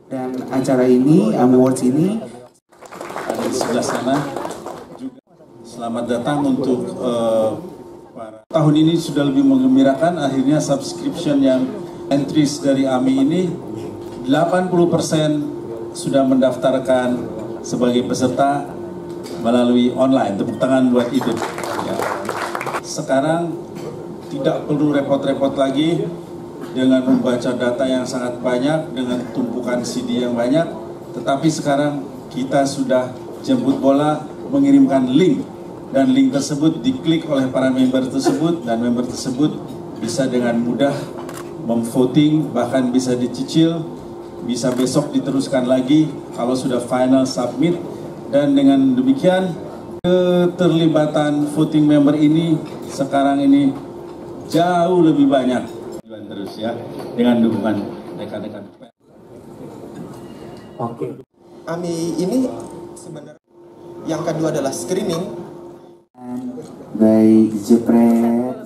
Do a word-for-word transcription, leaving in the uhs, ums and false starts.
Dan acara ini, AMI Awards ini, ada di sebelah sana juga. Selamat datang untuk uh, para tahun ini sudah lebih menggembirakan. Akhirnya subscription yang entries dari AMI ini delapan puluh persen sudah mendaftarkan sebagai peserta melalui online. Tepuk tangan buat itu. Ya. Sekarang tidak perlu repot-repot lagi dengan membaca data yang sangat banyak, dengan tumpukan C D yang banyak, tetapi sekarang kita sudah jemput bola, mengirimkan link, dan link tersebut diklik oleh para member tersebut, dan member tersebut bisa dengan mudah memvoting, bahkan bisa dicicil, bisa besok diteruskan lagi kalau sudah final submit. Dan dengan demikian keterlibatan voting member ini sekarang ini jauh lebih banyak terus ya, dengan dukungan rekan-rekan. Oke. AMI ini sebenarnya yang kedua adalah screening. Baik, jepret.